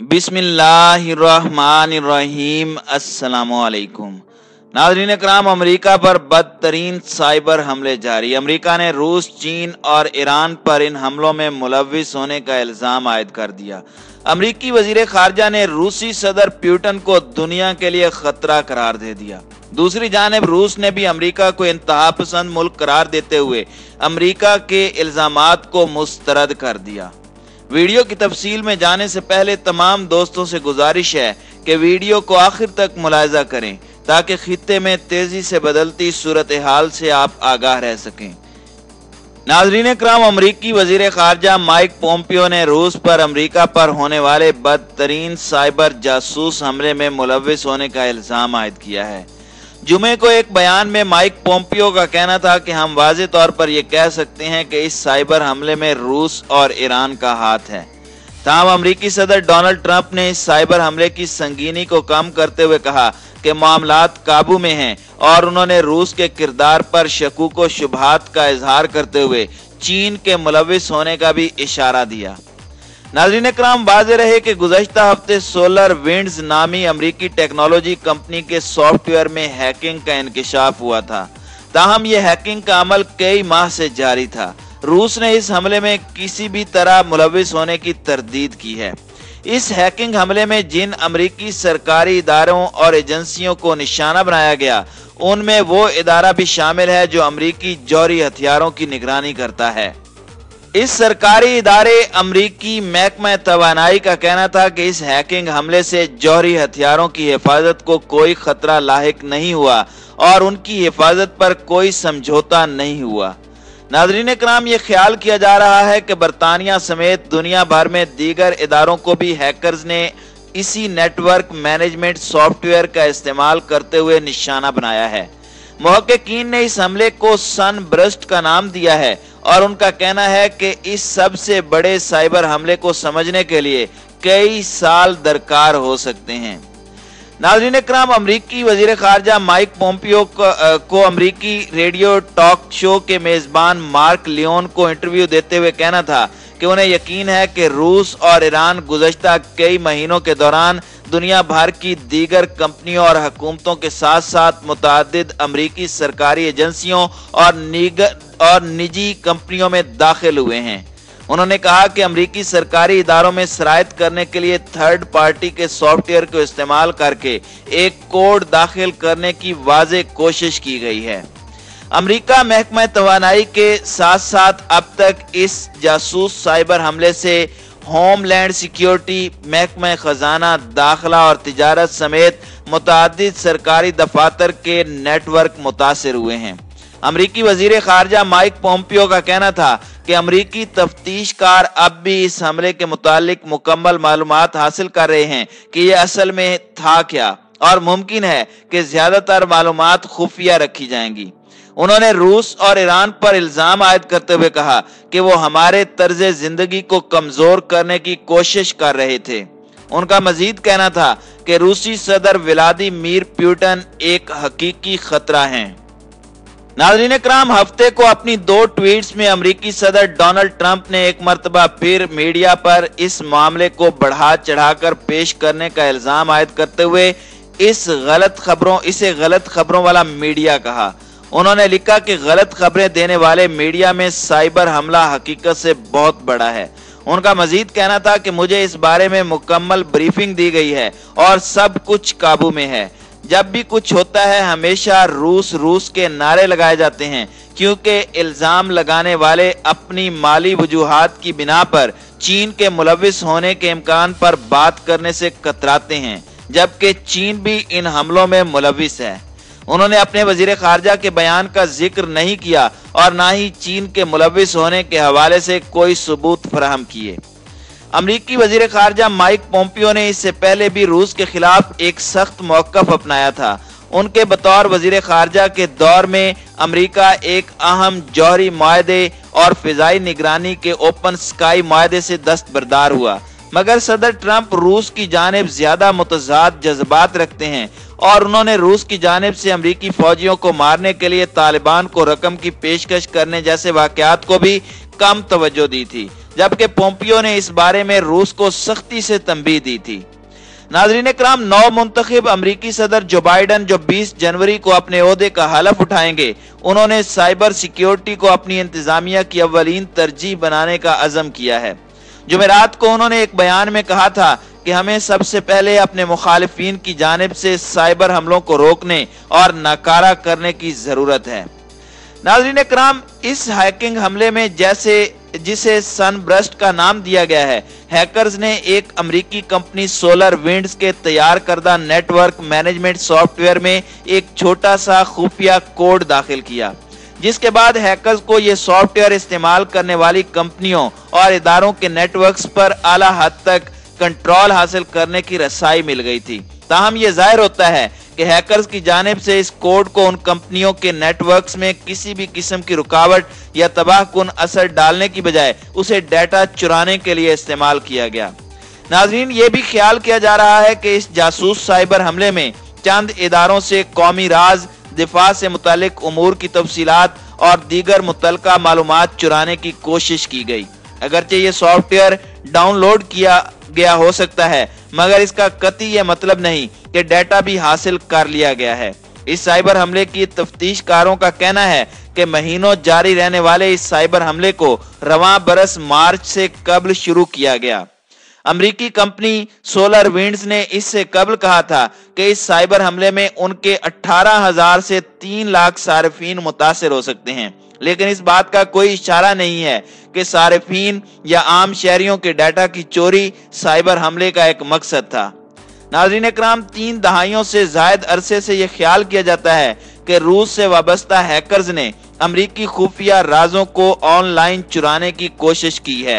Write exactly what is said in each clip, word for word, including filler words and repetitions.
बिस्मिल्लाहिर्रहमानिर्रहीम। अस्सलामुअलैकुम नाज़रीन इकराम, अमेरिका पर बदतरीन साइबर हमले जारी। अमेरिका ने रूस, चीन और ईरान पर इन हमलों में मुलव्विस होने का इल्ज़ाम आयद कर दिया। अमेरिकी वज़ीर ख़ारजा ने रूसी सदर पुतिन को दुनिया के लिए खतरा करार दे दिया। दूसरी जानिब रूस ने भी अमेरिका को इंतहा पसंद मुल्क करार देते हुए अमेरिका के इल्ज़ामात को मुस्तरद कर दिया। वीडियो की तफसील में जाने से पहले तमाम दोस्तों से गुजारिश है कि वीडियो को आखिर तक मुलाहिजा करें ताकि खित्ते में तेजी से बदलती सूरत हाल से आप आगाह रह सकें। नाज़रीन इकराम, अमरीकी वज़ीर ख़ारजा माइक पोम्पियो ने रूस पर अमेरिका पर होने वाले बदतरीन साइबर जासूस हमले में मुलव्विस होने का इल्ज़ाम आयद किया है। जुमे को एक बयान में माइक पोम्पियो का कहना था कि हम वाज़े तौर पर यह कह सकते हैं कि इस साइबर हमले में रूस और ईरान का हाथ है। ताहम अमरीकी सदर डोनाल्ड ट्रंप ने इस साइबर हमले की संगीनी को कम करते हुए कहा कि मामलात काबू में हैं और उन्होंने रूस के किरदार पर शकूक व शुबहात का इजहार करते हुए चीन के मुलव्विस होने का भी इशारा दिया। नाज़रीन इकराम, वाज़ेह रहे कि गुज़श्ता हफ्ते सोलर विंड्स नामी अमरीकी टेक्नोलॉजी कंपनी के सॉफ्टवेयर में हैकिंग का इंकशाफ हुआ था। ताहम यह हैकिंग का अमल कई माह से जारी था। रूस ने इस हमले में किसी भी तरह मुलव्विस होने की तरदीद की है। इस हैकिंग हमले में जिन अमरीकी सरकारी इदारों और एजेंसियों को निशाना बनाया गया उनमें वो इदारा भी शामिल है जो अमरीकी जौहरी हथियारों की निगरानी करता है। इस सरकारी इदारे अमरीकी महकमा तवानाई का कहना था कि इस हैकिंग हमले से जौहरी हथियारों की हिफाजत को कोई खतरा लाहिक नहीं हुआ और उनकी हिफाजत पर कोई समझौता नहीं हुआ। नाज़रीन इकराम, ये ख्याल किया जा रहा है कि बरतानिया समेत दुनिया भर में दीगर इदारों को भी हैकर्स ने इसी नेटवर्क मैनेजमेंट सॉफ्टवेयर का इस्तेमाल करते हुए निशाना बनाया है। मुहक्किकीन ने इस हमले को सनबर्स्ट का नाम दिया है और उनका कहना है कि इस सबसे बड़े साइबर हमले को समझने के लिए कई साल दरकार हो सकते हैं। नाज़रीन इकराम, अमरीकी वज़ीर ख़ारजा माइक पोम्पियो को, को अमरीकी रेडियो टॉक शो के मेज़बान मार्क लियोन को इंटरव्यू देते हुए कहना था कि उन्हें यकीन है कि रूस और ईरान गुज़श्ता कई महीनों के दौरान दुनिया भर की दीगर कंपनियों और हुकूमतों के साथ साथ मुतअद्दिद अमरीकी सरकारी एजेंसियों और निगर और निजी कंपनियों में दाखिल हुए हैं। उन्होंने कहा कि अमरीकी सरकारी इदारों में सरायत करने के लिए थर्ड पार्टी के सॉफ्टवेयर को इस्तेमाल करके एक कोड दाखिल करने की वाज़ेह कोशिश की गई है। अमरीका महकमा तवानाई के साथ साथ अब तक इस जासूस साइबर हमले से होमलैंड सिक्योरिटी, महकमा खजाना, दाखिला और तिजारत समेत मुतअद्दिद सरकारी दफातर के नेटवर्क मुतासिर हुए हैं। अमरीकी वज़ीर ख़ारजा माइक पोम्पियो का कहना था कि अमरीकी तफ्तीशकार अब भी इस हमले के मुतालिक मुकम्मल मालूमात हासिल कर रहे हैं कि यह असल में था क्या, और मुमकिन है कि ज्यादातर मालूमात खुफिया रखी जाएंगी। उन्होंने रूस और ईरान पर इल्जाम आयद करते हुए कहा कि वो हमारे तर्ज जिंदगी को कमजोर करने की कोशिश कर रहे थे। उनका मजीद कहना था कि रूसी सदर व्लादिमीर पुतिन एक हकीकी खतरा हैं। नाज़रीन इकराम, हफ्ते को अपनी दो ट्वीट्स में अमरीकी सदर डोनाल्ड ट्रंप ने एक मरतबा फिर मीडिया पर इस मामले को बढ़ा चढ़ाकर पेश करने का इल्जाम आयद करते हुए इस गलत खबरों इसे गलत खबरों वाला मीडिया कहा। उन्होंने लिखा कि गलत खबरें देने वाले मीडिया में साइबर हमला हकीकत से बहुत बड़ा है। उनका मजीद कहना था कि मुझे इस बारे में मुकम्मल ब्रीफिंग दी गई है और सब कुछ काबू में है। जब भी कुछ होता है हमेशा रूस रूस के नारे लगाए जाते हैं क्योंकि इल्जाम लगाने वाले अपनी माली वजूहात की बिना पर चीन के मुलव्विस होने के इम्कान पर बात करने से कतराते हैं, जबकि चीन भी इन हमलों में मुलव्विस है। उन्होंने अपने वज़ीर ख़ारजा के बयान का जिक्र नहीं किया और ना ही चीन के मुलव्विस होने के हवाले से कोई सबूत फराहम किए। अमरीकी वज़ीर ख़ारजा माइक पोम्पियो ने इससे पहले भी रूस के खिलाफ एक सख्त मौक़िफ़ अपनाया था। उनके बतौर वज़ीर ख़ारजा के दौर में अमरीका एक अहम जौहरी मुआहदे और फ़िज़ाई निगरानी के ओपन स्काई मुआहदे से दस्तबरदार हुआ, मगर सदर ट्रंप रूस की जानिब ज्यादा मुतज़ाद जज्बात रखते हैं और उन्होंने रूस की जानिब से अमरीकी फौजियों को मारने के लिए तालिबान को रकम की पेशकश करने जैसे वाक़यात को भी कम तवज्जो दी थी। जबकि पोम्पियो ने इस बारे में रूस को सख्ती से तंबीह दी थी। नाज़रीन इकराम, नौ मुंतखब अमरीकी सदर जो बाइडन जो बीस जनवरी को अपने ओहदे का हलफ उठाएंगे, उन्होंने साइबर सिक्योरिटी को अपनी इंतजामिया की अव्वलीन तरजीह बनाने का अज़म किया है। जुमेरात को उन्होंने एक बयान में कहा था कि हमें सबसे पहले अपने मुखालिफिन की जानिब से साइबर हमलों को रोकने और नाकारा करने की जरूरत है। नाज़रीन इकराम, इस हैकिंग हमले में जैसे जिसे सनब्रस्ट का नाम दिया गया है, हैकर्स ने एक अमेरिकी कंपनी सोलर विंड्स के तैयार करदा नेटवर्क मैनेजमेंट सॉफ्टवेयर में एक छोटा सा खुफिया कोड दाखिल किया, जिसके बाद हैकर्स को यह सॉफ्टवेयर इस्तेमाल करने वाली कंपनियों और इदारों के नेटवर्क्स पर आला हद तक कंट्रोल हासिल करने की रसाई मिल गई थी। ताहम यह जाहिर होता है कि हैकर्स की जानिब से इस कोड को उन कंपनियों के नेटवर्क्स में किसी भी किस्म की रुकावट या तबाहकुन असर डालने की बजाय उसे डाटा चुराने के लिए इस्तेमाल किया गया। नाज़रीन, ये भी ख्याल किया जा रहा है कि इस जासूस साइबर हमले में चंद इदारों से कौमी राज, दिफा से मुतालिक उमूर की तफसीलात और दीगर मुतलका मालूमात चुराने की कोशिश की गई। अगरचे ये सॉफ्टवेयर डाउनलोड किया गया हो सकता है, मगर इसका कतई ये मतलब नहीं कि डाटा भी हासिल कर लिया गया है। इस साइबर हमले की तफ्तीशकारों का कहना है कि महीनों जारी रहने वाले इस साइबर हमले को रवां बरस मार्च से कबल शुरू किया गया। अमेरिकी कंपनी सोलर विंड्स ने इससे कबल कहा था कि इस साइबर हमले में उनके अठारह हजार से तीन लाख सारिफीन मुतासिर हो सकते हैं, लेकिन इस बात का कोई इशारा नहीं है कि सारिफीन या आम शहरियों के डाटा की चोरी साइबर हमले का एक मकसद था। नाज़रीन इकराम, तीन दहाइयों से जायद अरसे से यह ख्याल किया जाता है कि रूस से वाबस्ता हैकर्स ने अमेरिकी खुफिया राजों को ऑनलाइन चुराने की कोशिश की है।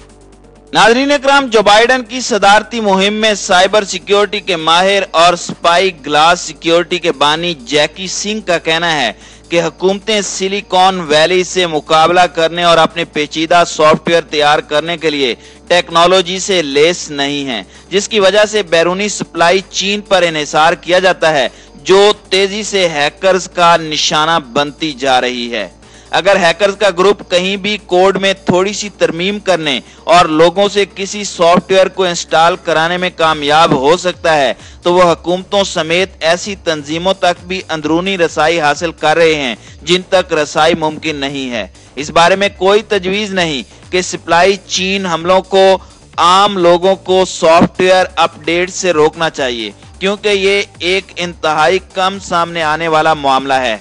नाज़रीन इकराम, जो बाइडन की सदारती मुहिम में साइबर सिक्योरिटी के माहिर और स्पाई ग्लास सिक्योरिटी के बानी जैकी सिंह का कहना है कि हुकूमतें सिलिकॉन वैली से मुकाबला करने और अपने पेचीदा सॉफ्टवेयर तैयार करने के लिए टेक्नोलॉजी से लेस नहीं हैं, जिसकी वजह से बैरूनी सप्लाई चीन पर इन्हिसार किया जाता है, जो तेजी से हैकर्स का निशाना बनती जा रही है। अगर हैकर्स का ग्रुप कहीं भी कोड में थोड़ी सी तरमीम करने और लोगों से किसी सॉफ्टवेयर को इंस्टॉल कराने में कामयाब हो सकता है, तो वह हुकूमतों समेत ऐसी तंजीमों तक भी अंदरूनी रसाई हासिल कर रहे हैं जिन तक रसाई मुमकिन नहीं है। इस बारे में कोई तजवीज़ नहीं कि सप्लाई चीन हमलों को आम लोगों को सॉफ्टवेयर अपडेट से रोकना चाहिए, क्योंकि ये एक इंतहाई कम सामने आने वाला मामला है।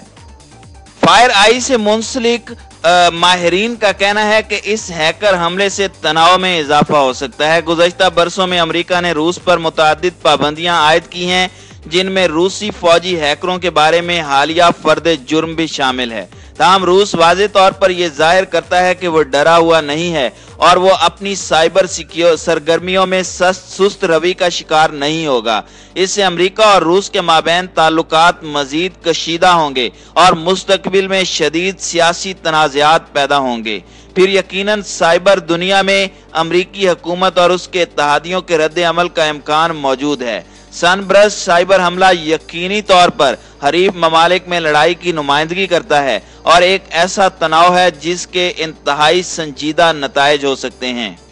फायर आई से मुंसलिक माहिरीन का कहना है कि इस हैकर हमले से तनाव में इजाफा हो सकता है। गुज़श्ता बरसों में अमेरिका ने रूस पर मुतअद्दिद पाबंदियां आयद की हैं, जिनमें रूसी फौजी हैकरों के बारे में हालिया फर्द जुर्म भी शामिल है। ताहम रूस वाज़े तौर पर यह जाहिर करता है कि वो डरा हुआ नहीं है और वो अपनी साइबर सिक्योर सरगर्मियों में सुस्त रवि का शिकार नहीं होगा। इससे अमेरिका और रूस के माबैन ताल्लुकात मजीद कशीदा होंगे और मुस्तकबिल में शदीद सियासी तनाज़ात पैदा होंगे। फिर यकीनन साइबर दुनिया में अमेरिकी हुकूमत और उसके इत्तेहादियों के रद्द अमल का इम्कान मौजूद है। सनब्रस्ट साइबर हमला यकीनी तौर पर हरीफ ममालिक में लड़ाई की नुमाइंदगी करता है और एक ऐसा तनाव है जिसके इंतहाई संजीदा नताइज हो सकते हैं।